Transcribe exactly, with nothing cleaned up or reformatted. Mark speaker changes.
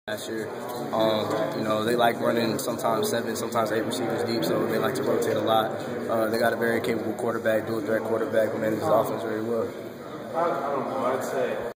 Speaker 1: last year. Um, you know, they like running sometimes seven, sometimes eight receivers deep, so they like to rotate a lot. Uh, they got a very capable quarterback, dual threat quarterback who manages the offense very well.
Speaker 2: I, I don't know. I'd say